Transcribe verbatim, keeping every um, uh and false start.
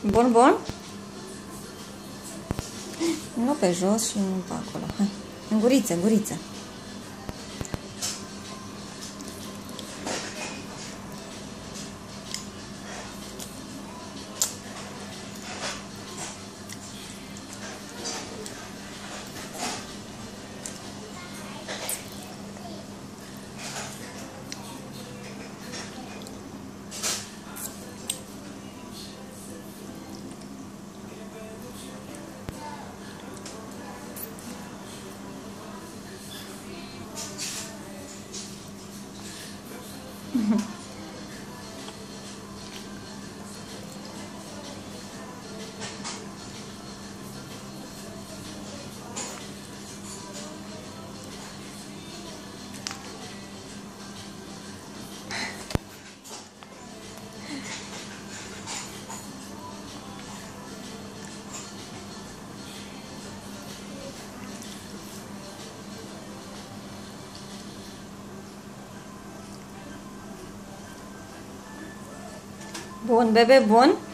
Bun, bun? Nu pe jos și nu pe acolo. Hai. În guriță, în guriță. Bun, bebe, bun.